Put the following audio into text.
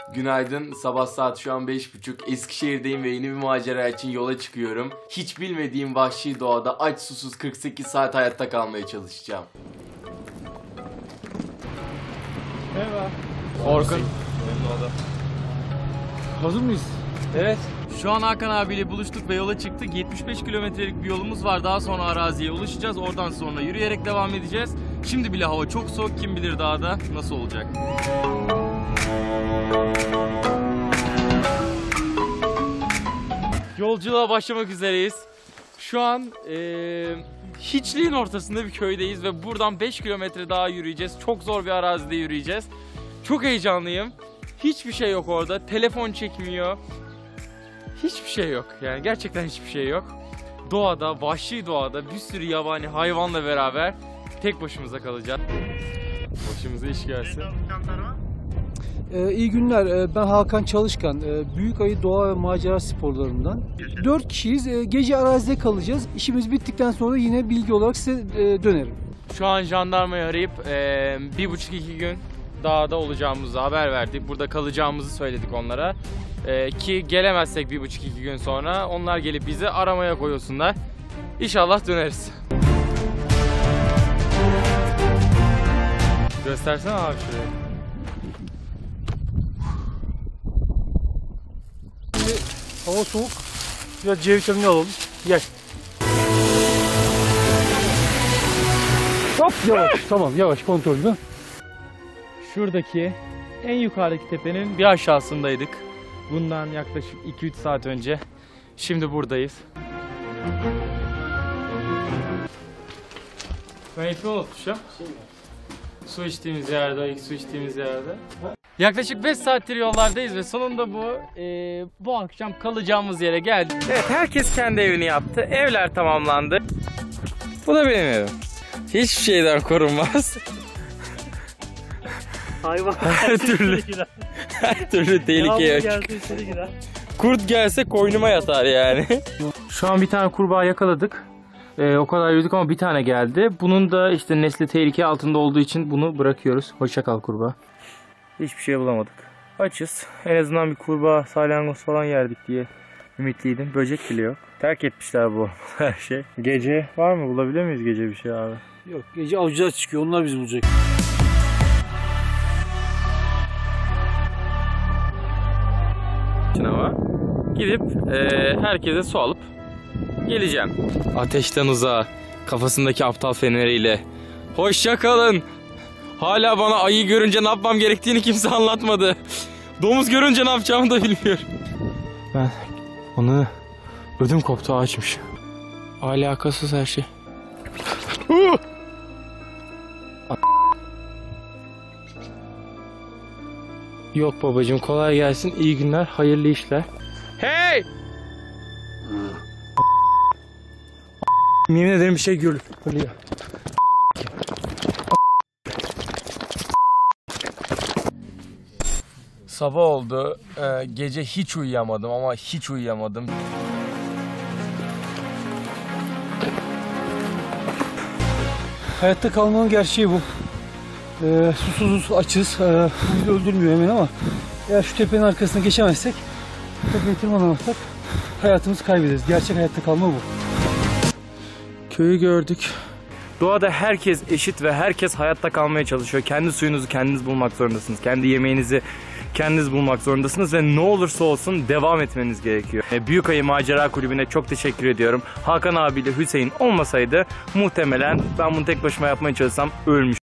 Günaydın, sabah saat şu an 5.30. Eskişehir'deyim ve yeni bir macera için yola çıkıyorum. Hiç bilmediğim vahşi doğada aç susuz 48 saat hayatta kalmaya çalışacağım. Merhaba. Orkun. Hazır mıyız? Evet. Şu an Hakan abiyle buluştuk ve yola çıktık. 75 kilometrelik bir yolumuz var. Daha sonra araziye ulaşacağız. Oradan sonra yürüyerek devam edeceğiz. Şimdi bile hava çok soğuk. Kim bilir dağda nasıl olacak? Yolculuğa başlamak üzereyiz. Şu an hiçliğin ortasında bir köydeyiz ve buradan 5 kilometre daha yürüyeceğiz. Çok zor bir arazide yürüyeceğiz. Çok heyecanlıyım. Hiçbir şey yok orada. Telefon çekmiyor. Hiçbir şey yok. Yani gerçekten hiçbir şey yok. Doğada, vahşi doğada bir sürü yabani hayvanla beraber tek başımıza kalacağız. Başımıza iş gelsin. İyi günler. Ben Hakan Çalışkan. Büyükayı Doğa ve Macera Sporlarından. 4 kişiyiz. Gece arazide kalacağız. İşimiz bittikten sonra yine bilgi olarak size dönerim. Şu an jandarmayı arayıp 1,5-2 gün dağda olacağımızı haber verdik. Burada kalacağımızı söyledik onlara. Ki gelemezsek 1,5-2 gün sonra onlar gelip bizi aramaya koyuyorsunlar. İnşallah döneriz. Göstersene abi şurayı. Hava soğuk. Biraz C vitamini alalım. Gel. Hop yavaş. Tamam yavaş kontrollü. Şuradaki en yukarıdaki tepenin bir aşağısındaydık. Bundan yaklaşık 2-3 saat önce. Şimdi buradayız. Ben ipi unutmuşum. Su içtiğimiz yerde, ilk su içtiğimiz yerde. Yaklaşık 5 saattir yollardayız ve sonunda bu akşam kalacağımız yere geldik. Evet, herkes kendi evini yaptı. Evler tamamlandı. Bu da benim evim. Hiçbir şeyden korunmaz. Hayvan Her türlü tehlikeye. Kurt gelse koynuma yatar yani. Şu an bir tane kurbağa yakaladık. O kadar yürüdük ama bir tane geldi. Bunun da işte nesli tehlike altında olduğu için bunu bırakıyoruz. Hoşça kal kurbağa. Hiçbir şey bulamadık. Açız. En azından bir kurbağa, salyangoz falan yerdik diye ümitliydim. Böcek bile yok. Terk etmişler bu her şey. Gece var mı? Bulabilir miyiz gece bir şey abi? Yok gece avcılar çıkıyor. Onlar bizi bulacak. Ama gidip herkese su alıp geleceğim. Ateşten uzağa, kafasındaki aptal feneriyle. Hoşça kalın. Hala bana ayı görünce ne yapmam gerektiğini kimse anlatmadı. Domuz görünce ne yapacağımı da bilmiyorum. Ben onu ödüm koptu, ağaçmış. Alakasız her şey. Yok babacığım, kolay gelsin, iyi günler, hayırlı işler. Hey! Yemin ederim bir şey görüyor. Sabah oldu. Gece hiç uyuyamadım ama hiç uyuyamadım. Hayatta kalmanın gerçeği bu. Susuzuz, açız. Bu bizi öldürmüyor hemen ama eğer şu tepenin arkasına geçemezsek, tepeye tırmanamazsak hayatımızı kaybederiz. Gerçek hayatta kalma bu. Köyü gördük. Doğada herkes eşit ve herkes hayatta kalmaya çalışıyor. Kendi suyunuzu kendiniz bulmak zorundasınız. Kendi yemeğinizi kendiniz bulmak zorundasınız ve ne olursa olsun devam etmeniz gerekiyor. Büyükayı Macera Kulübü'ne çok teşekkür ediyorum. Hakan abiyle Hüseyin olmasaydı muhtemelen ben bunu tek başıma yapmaya çalışsam ölmüş.